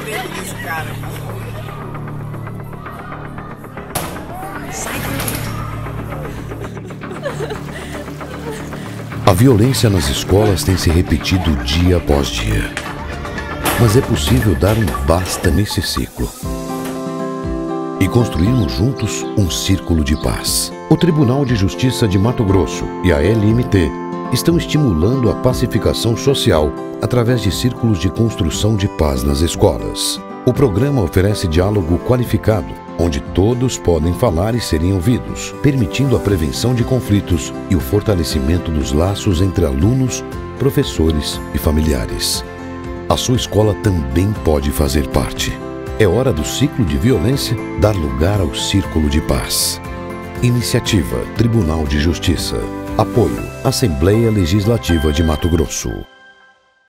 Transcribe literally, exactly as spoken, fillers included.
medo desse cara, cara. Sai A violência nas escolas tem se repetido dia após dia. Mas é possível dar um basta nesse ciclo e construirmos juntos um círculo de paz. O Tribunal de Justiça de Mato Grosso e a L M T estão estimulando a pacificação social através de círculos de construção de paz nas escolas. O programa oferece diálogo qualificado, onde todos podem falar e serem ouvidos, permitindo a prevenção de conflitos e o fortalecimento dos laços entre alunos, professores e familiares. A sua escola também pode fazer parte. É hora do ciclo de violência dar lugar ao círculo de paz. Iniciativa Tribunal de Justiça. Apoio Assembleia Legislativa de Mato Grosso.